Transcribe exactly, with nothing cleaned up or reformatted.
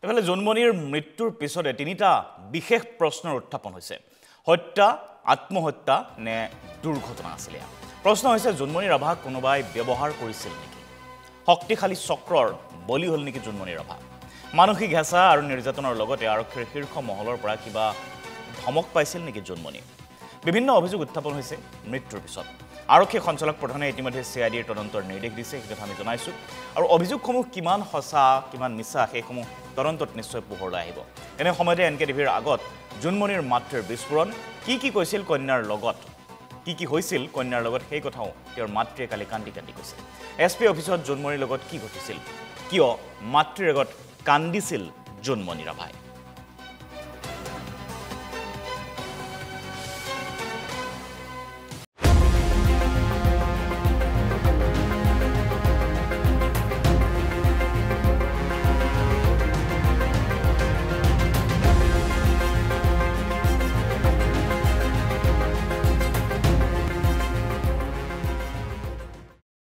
এফালে জন্মনিৰ মৃত্যুৰ পিছতে তিনিটা বিশেষ প্ৰশ্নৰ উত্থাপন হৈছে হত্যা আত্মহত্যা নে দুৰ্ঘটনা আছিল প্ৰশ্ন হৈছে জন্মনি ৰাভা কোনোবাই ব্যৱহাৰ কৰিছিল নেকি শক্তিশালী চক্ৰৰ বলি হল নেকি জন্মনি ৰাভা মানসিক হেঁচা আৰু নিৰ্যাতনৰ লগতে আৰক্ষীৰ শীৰ্ষ মহলৰ পৰা কিবা ধমক পাইছিল নেকি জন্মনি বিভিন্ন অভিযোগ উত্থাপন হৈছে মৃত্যুৰ পিছত আৰক্ষী সঞ্চালক প্ৰধানে ইতিমধ্যে সিআইডিৰ তদন্তৰ নিৰ্দেশ দিছে এই কথা আমি জনাইছো আৰু অভিযোগসমূহ কিমান সঁচা কিমান মিছা সেইসমূহ তদন্তত নিশ্চয় পোহৰলৈ আহিব এনে সময়তে এনকে টিভিৰ আগত জন্মনিৰ মাতৃৰ বিস্ফোৰণ কি কি কৈছিল কন্যাৰ লগত কি কি হৈছিল কন্যাৰ লগত সেই কথাও তেওঁৰ মাতৃয়ে কালি কান্দি কান্দি কৈছে এছপি অফিচত জন্মনিৰ লগত কি ঘটিছিল কিয় মাতৃৰ আগত কান্দিছিল জন্মনি ৰাভাই